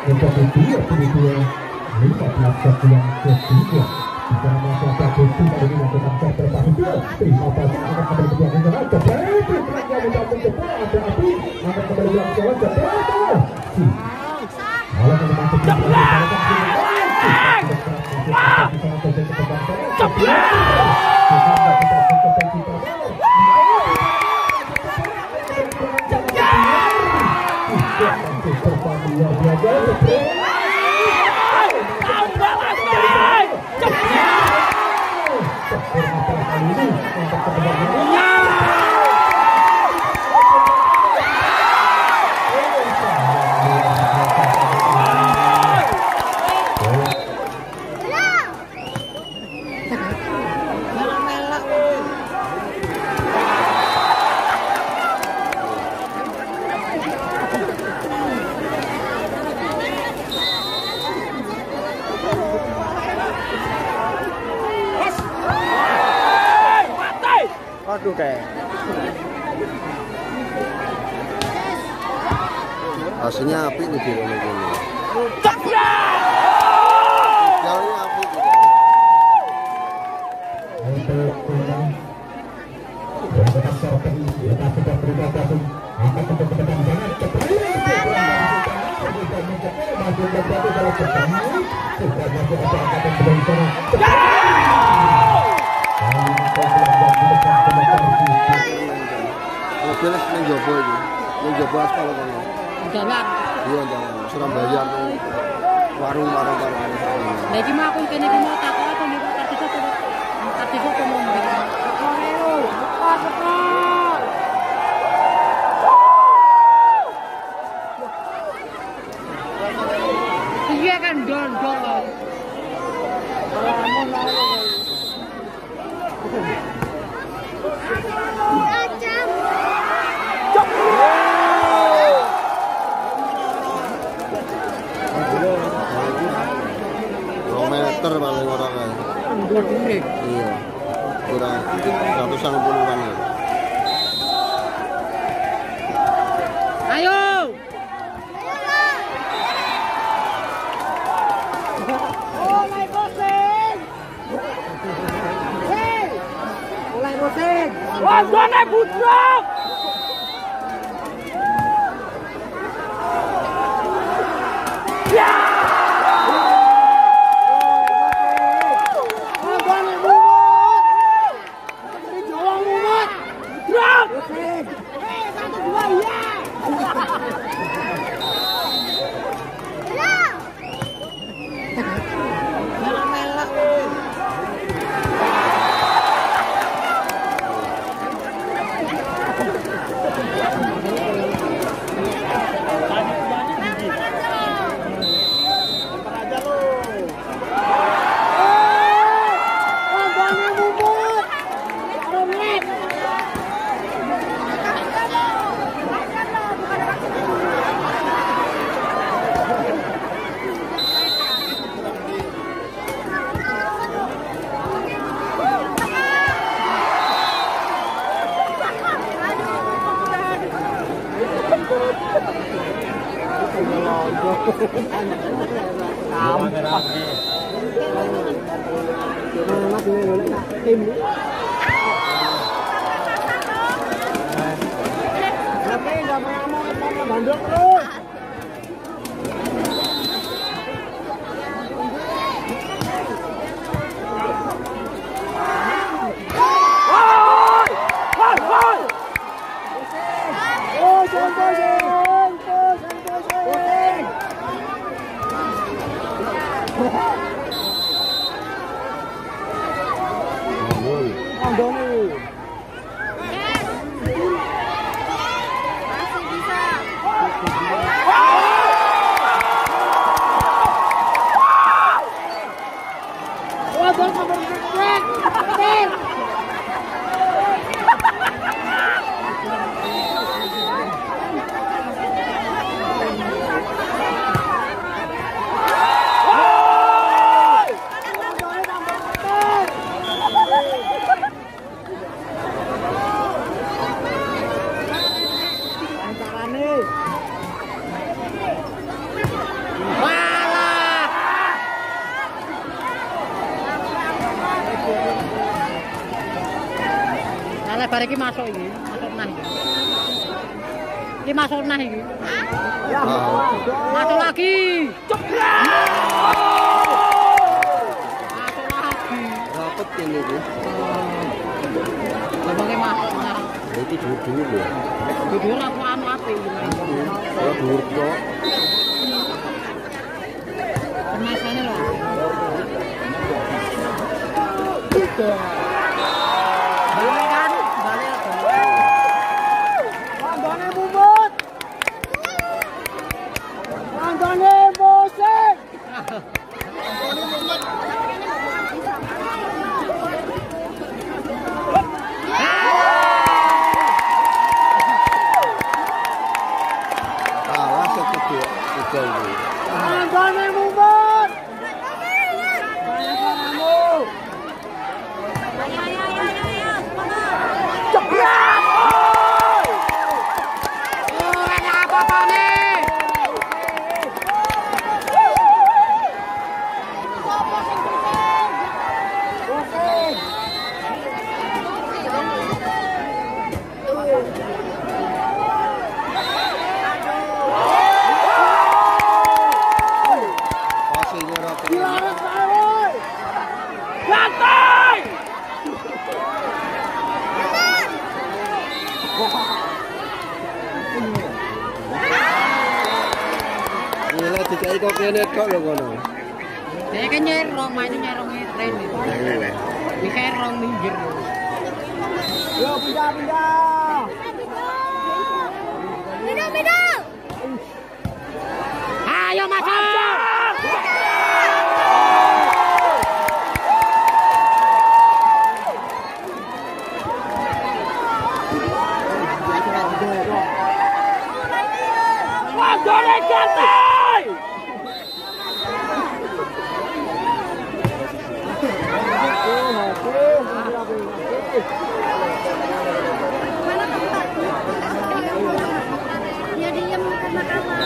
menjadi 22 15 set yang ketiga. Bicara masalah bukti kali ini melakukan set berbahagia. Terima kasih akan kembali berjuang hingga lancar. Baik, pelanggan mencapai jepang ada api akan kembali berjuang lancar. Malah menemukan aduh kayak hasilnya api nih di rumah ini. Jauhnya api juga. Beres menjobo itu, menjobo aspal kan? Jalan. Iya jalan. Surabaya tuh warung-warung kan. Lagi mau aku kene mau takut apa nih Pak tadi kok ngomong. Koreo, cepat. Iya kan dondol. Meter paling orang kan. Iya. Kurang 150-an ya. Ayo. Mulai bosen. Mulai bosen. Wandone butrok. Ya. bar iki masuk iki, masuk nah iki. Iki masuk nah iki. Masuk lagi. Jebret! Masuk lagi. Rapet ini iki. Lembangnya masuk nah. Iki dhuwur ya. Dhuwur aku anu ape iki. Ora dhuwur kok. Permasane lho. Balik kan? Balik. Langgone bubut. Langgone musik. Kalah satu tiga ini. Langgone bubut. Jebret! Oh, ada apa-apa nih? Pasirnya rata. Lantai! Ini dikai kok kene tok lho kono. Saya kan nyerong, mainnya nyerong tren itu. Bisa nyerong minggir. Yo, pindah. Pindah. Ayo masuk. Langgone ganti. Ya diam karena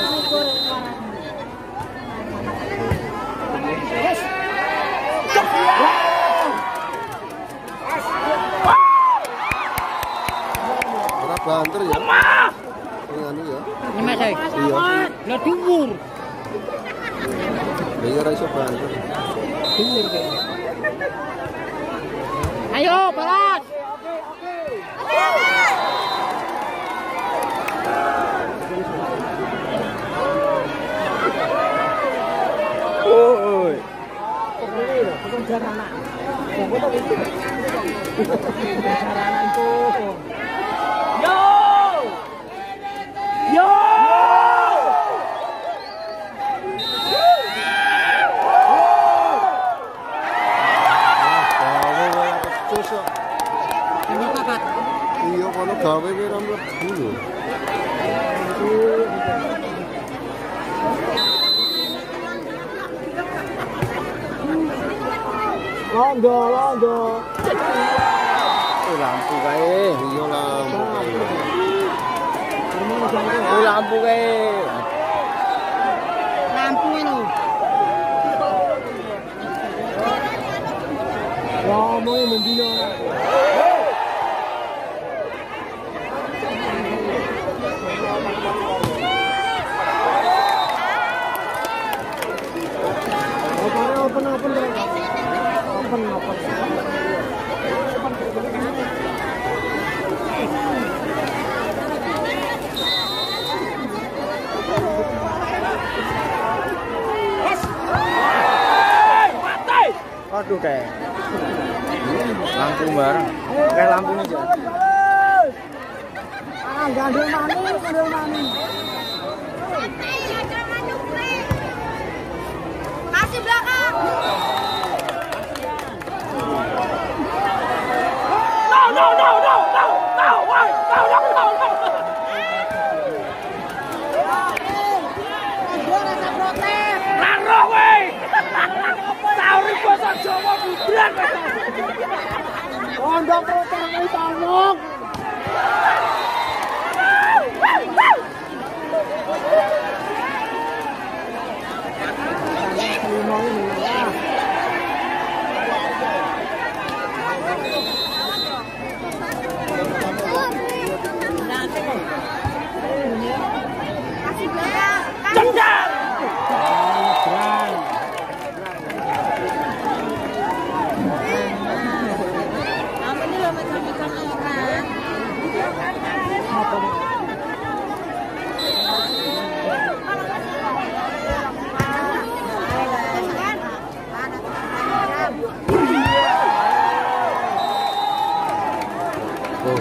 Ora banter ya. Ini anu ya. Ini Mas. Iya. Lah dhuwur. Ya ora iso banter. Dhuwur kayaknya. Ayo, balas. Oi. Iya kono gawe ki ora mlebu lho. Londo. Lampu kae, iya lampu. Lampu kae. Lampu lho. Ngomongnya mendino. Open. Aduh kayak lampu bareng. Kayak lampunya aja. Gandul mani. Kasih belakang. Pondok protes wis tanggung.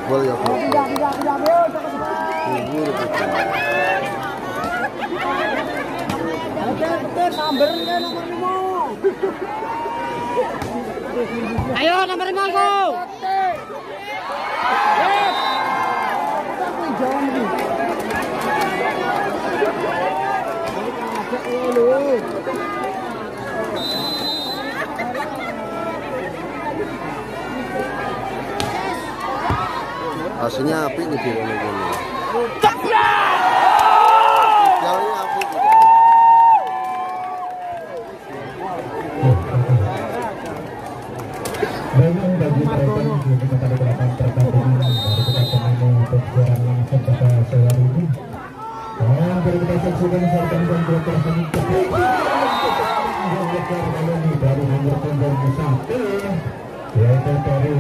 Gol ya gol. Tidak, ayo, cepat. Gugur gitu. Betul, sambernya nomor 5. Ayo nomor 5 go. Hasilnya api nih di Rono ini. Jalannya api gitu. Memang bagi mereka yang kita pada belakang pertandingan baru kita kembali untuk siaran langsung pada sore ini. Dan baru kita saksikan serta dan berkerasan dari nomor punggung 1 yaitu dari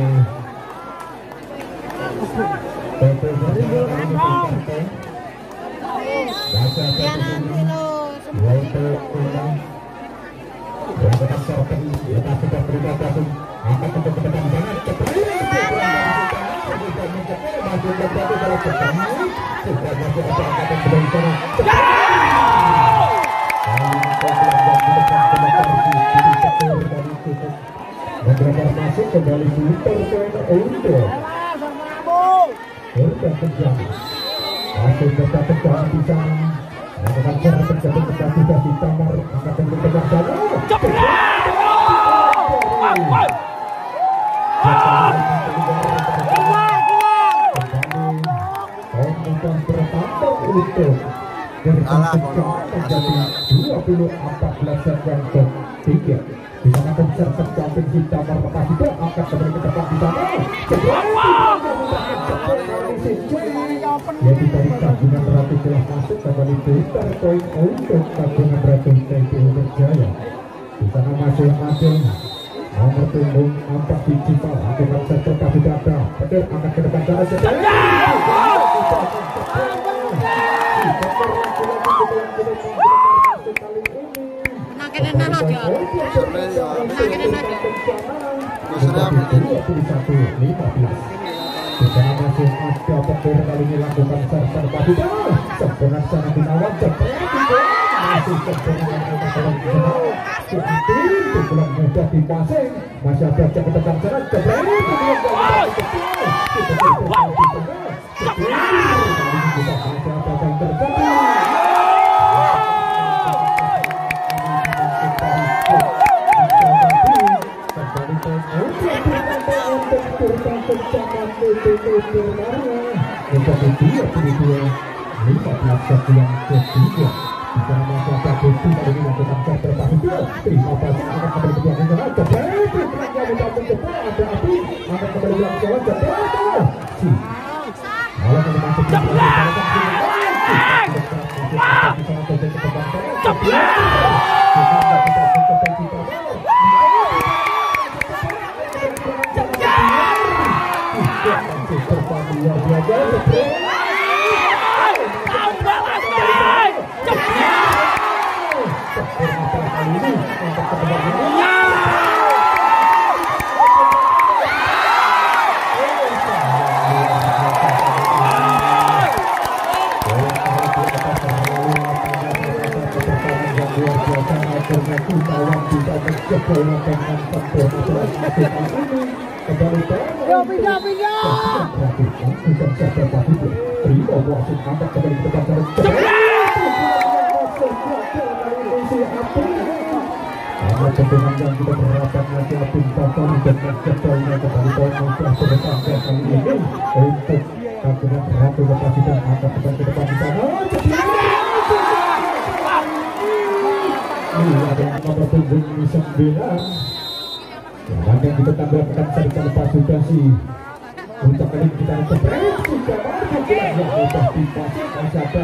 masuk kembali putar ke untuk berkejam masih tetap berjalan di sana melakukan cara terjatuh sudah di kamar akan berkejam sana terjadi 20-14 yang ketiga di sana konser terjatuh di kamar lepas itu akan kembali ke tempat di sana yang dari tabungan Ratu telah masuk kembali putar poin untuk tabungan Ratu TPU Berjaya. Di sana masing-masing nomor punggung 4 digital lakukan sektor kasih data betul angkat ke depan cara Disana masih ada petir kali ini lakukan sersan Kapita sempurna sana Gunawan masih sempurna pukulan mudah di passing masih ada cek ke depan sana yang ketiga bisa masyarakat bukti dari melakukan terbaik terima kasih akan kembali ke belakang jalan ada api akan kembali ke belakang jalan malah kembali masuk ke pertemuan yang kita berharapkan nanti akan datang dengan jadwalnya kembali poin mudah bertambah kali ini untuk tabungan Ratu Lokasi dan angkat ke depan di sana. Ini ada nomor punggung 9 yang akan kita tambahkan serta lepas sugasi untuk kali ini kita seperti juga market yang sudah dipasang masih ada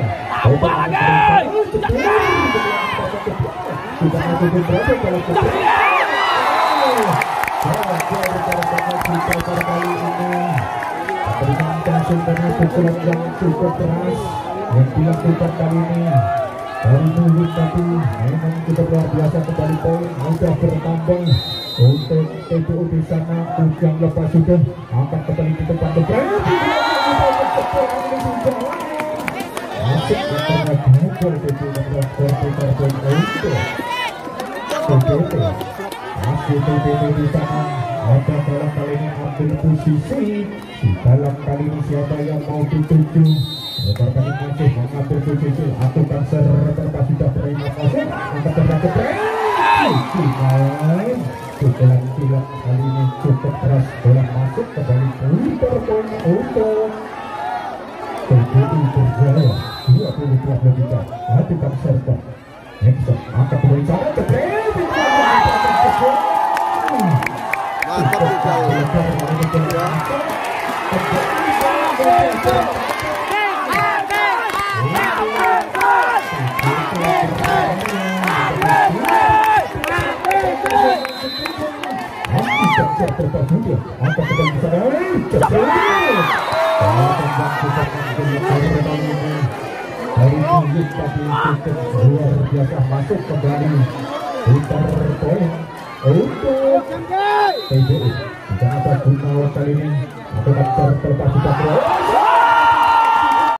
kita masih berada dalam kali ini berikan sumbernya pukulan yang cukup keras yang dilakukan kali ini dari mulut tadi memang cukup luar biasa kembali poin mudah bertambah untuk TPU di sana. Ujang lepas sudah akan kembali di depan depan. Masuk ke tengah gol TPU dan skor poin untuk TPU. Masih TPU di sana. Ada dalam kali ini ambil posisi. Di dalam kali ini siapa yang mau dituju? Pertandingan masih mengambil posisi. Atukan serta sudah terima masuk. Angkat terdapat main. Pukulan silang kali ini cukup keras. Bola masuk kembali putar poin untuk TPU berjaya 23-23. Atukan serta Nexon angkat kembali sana. Mantap luar biasa masuk kembali putar poin untuk TPU. Di sana Gunawan kali ini atau terlepas sudah